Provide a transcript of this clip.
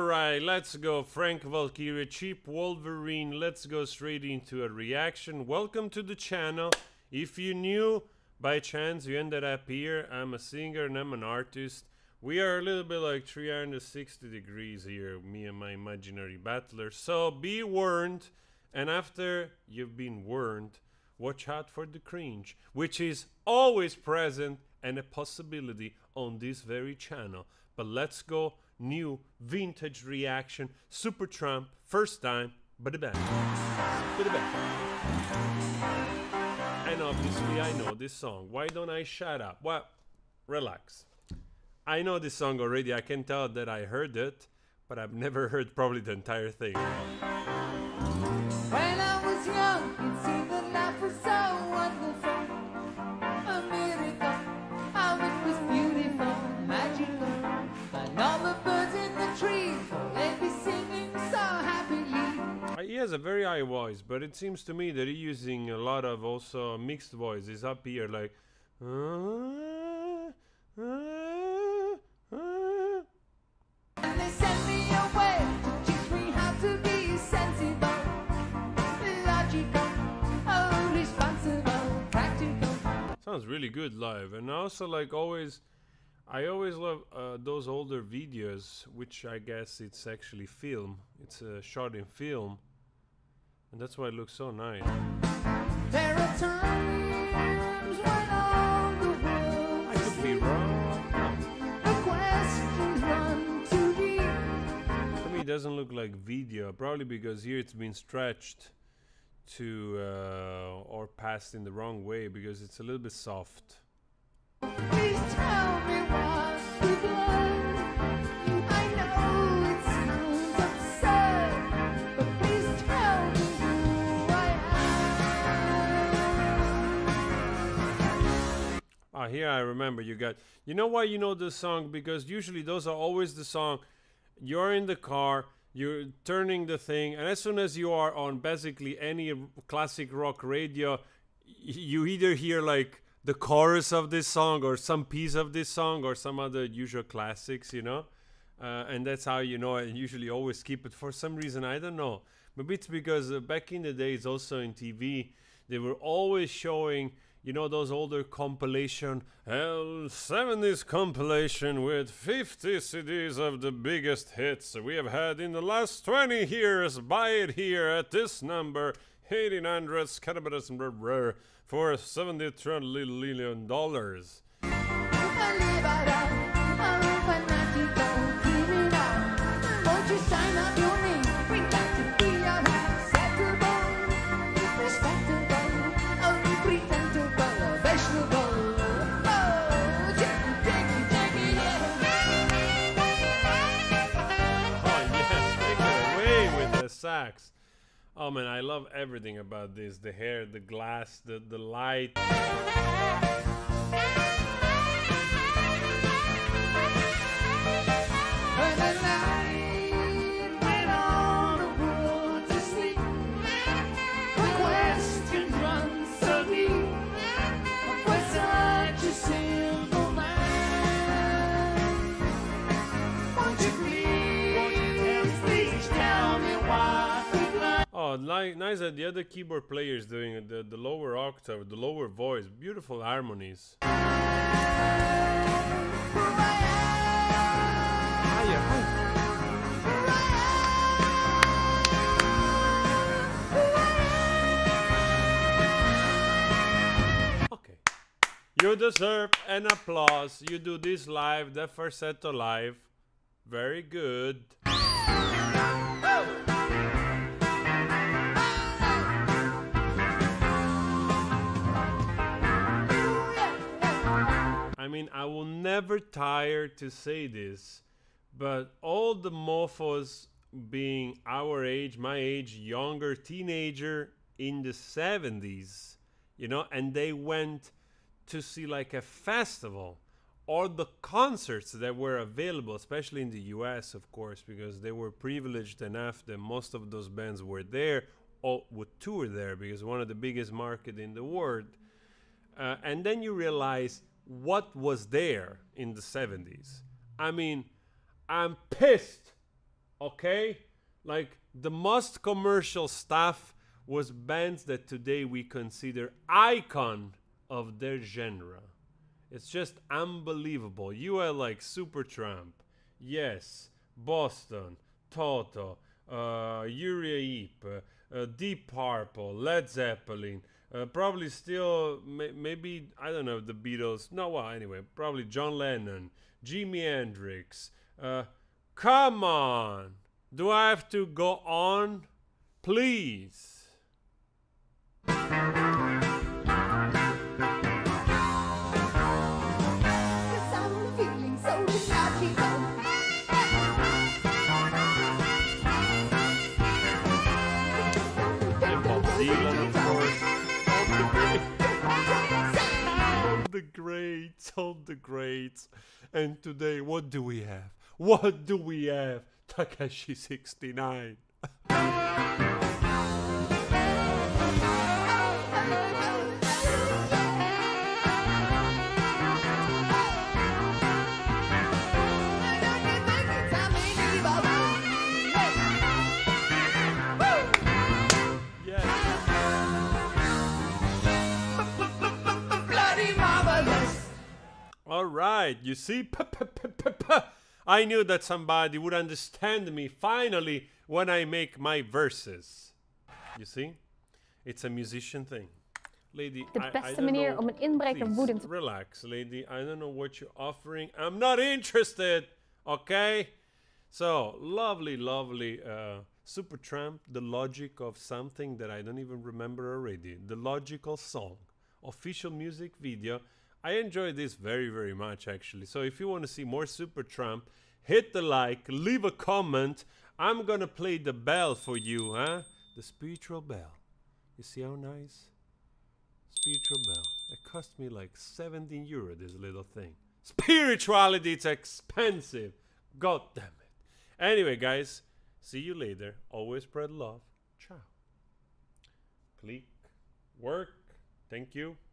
Alright, let's go. Frank Valkyria, Cheap Wolverine. Let's go straight into a reaction. Welcome to the channel. If you knew by chance you ended up here, I'm a singer and I'm an artist. We are a little bit like 360 degrees here, me and my imaginary battler. So be warned, and after you've been warned, watch out for the cringe, which is always present and a possibility on this very channel. But let's go. New vintage reaction, Supertramp, first time, but bang. And obviously I know this song. Why don't I shut up? Well, relax. I know this song already. I can tell that I heard it, but I've never heard probably the entire thing. When I was young, it seemed that life was so wonderful, a miracle, how it was beautiful, magical. And all the birds in the trees, they'd be singing so happily. He has a very high voice, but it seems to me that he's using a lot of also mixed voices up here, like. And they sent me away to teach me how to be sensible, logical, oh, responsible, practical. Sounds really good live, and also like always. I always love those older videos, which I guess it's actually film. It's shot in film, and that's why it looks so nice. There are times when all the world I could be wrong. the questions run too deep. To me, it doesn't look like video, probably because here it's been stretched to or passed in the wrong way because it's a little bit soft. Please tell me what you've learned. I know it sounds absurd, but please tell me who I am. Ah, here I remember you got. You know why you know this song? Because usually those are always the song. You're in the car, you're turning the thing, and as soon as you are on basically any classic rock radio, you either hear like the chorus of this song or some piece of this song or some other usual classics, you know, and that's how you know. I usually always keep it for some reason. I don't know. Maybe it's because back in the days, also in TV, they were always showing, you know, those older compilation, 70s compilation with 50 CDs of the biggest hits we have had in the last 20 years. Buy it here at this number, 1800 for $73 million. Sax. Oh man, I love everything about this. The hair, the glass, the light. When the night went on the world to sleep, the questions run so deep. For such a simple man, won't you please tell me what you've learned? Oh, nice that the other keyboard players doing it, the lower octave, the lower voice, beautiful harmonies. Okay, you deserve an applause. You do this live, the falsetto live, very good. I mean, I will never tire to say this, but all the mofos being our age, my age, younger teenager in the 70s, you know, and they went to see like a festival or the concerts that were available, especially in the US, of course, because they were privileged enough that most of those bands were there or would tour there because one of the biggest market in the world. And then you realize what was there in the 70s. I mean, I'm pissed okay? Like, the most commercial stuff was bands that today we consider icon of their genre. It's just unbelievable. You are like Supertramp, Yes, Boston, Toto, Uriah Heep, Deep Purple, Led Zeppelin, probably still, maybe, I don't know, the Beatles. No, well, anyway, probably John Lennon, Jimi Hendrix. Come on! Do I have to go on? Please. And Bob Dylan, of course. All the greats, all the greats. And today, what do we have? What do we have? Takashi 69. All right, you see, I knew that somebody would understand me finally when I make my verses. You see, it's a musician thing. Lady, De beste manier om een inbreker woedend te... Relax, lady. I don't know what you're offering. I'm not interested, okay? So, lovely, lovely Supertramp, The Logic of Something that I don't even remember already. The Logical Song. Official music video. I enjoy this very, very much, actually. So if you want to see more Supertramp, hit the like, leave a comment. I'm gonna play the bell for you, huh? The spiritual bell. You see how nice? Spiritual bell. It cost me like 17 euro, this little thing. Spirituality, it's expensive. God damn it. Anyway, guys, see you later. Always spread love. Ciao. Click. Work. Thank you.